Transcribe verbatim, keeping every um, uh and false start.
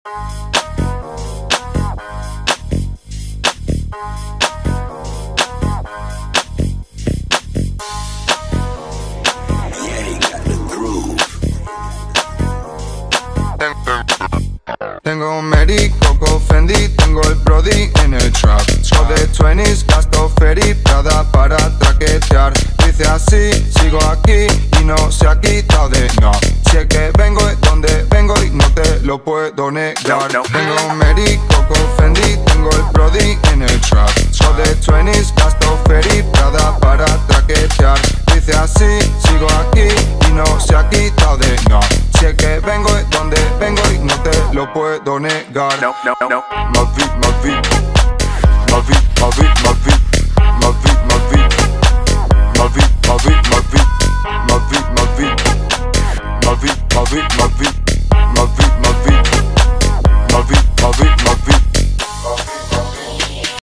Tengo Mary, Coco, Fendi, tengo el Brody en el trap. Show de twenties, gasto Ferry, Prada para traquetear. Dice así, sigo aquí y no se ha quitado de no. Sé que vengo de donde vengo y no te lo puedo negar. Tengo Mary, Coco, Fendi, tengo el Brody en el trap. Show de twenties, gasto Ferry, Prada para traquetear. Dice así, sigo aquí y no se ha quitado de no. Sé que vengo de donde vengo y no te lo puedo negar. No, no, no. Ma vie, ma vie, ma vie, ma vie, ma vie, ma vie, ma vie, ma vie, ma vie, ma vie, ma vie, ma vie, ma vie, ma vie, ma vie.